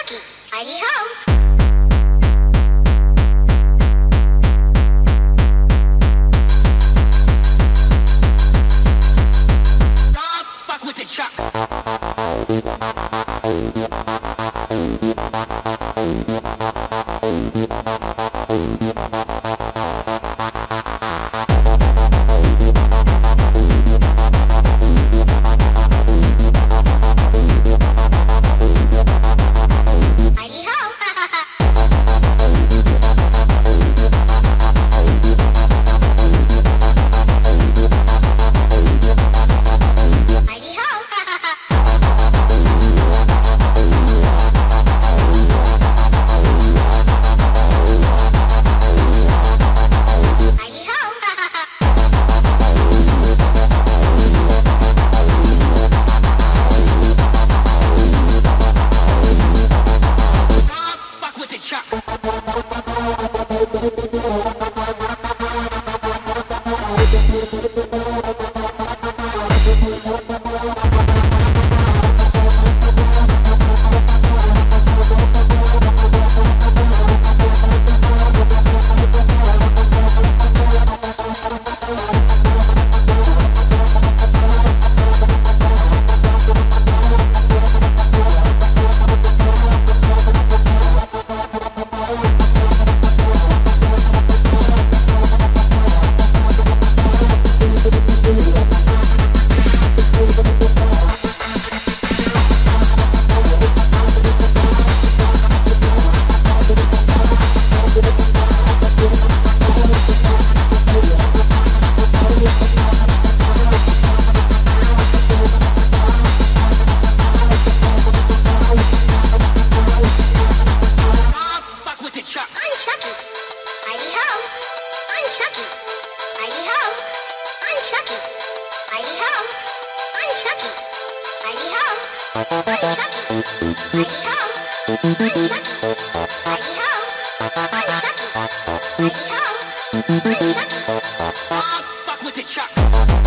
Chucky. Heidi ho. Fuck with the Chuck. Heidi ho. Heidi ho. Heidi ho. Fuck with the Chuck. Fuck with the Chuck. I'm Chucky. Heidi ho. I'm Chucky. Heidi ho. I'm Chucky. Heidi ho. I'm Chucky. Heidi ho. I'm Chucky. Heidi ho. I'm Chucky. Heidi ho. I'm Chucky. Heidi ho. I'm Chucky. Fuck with the Chuck.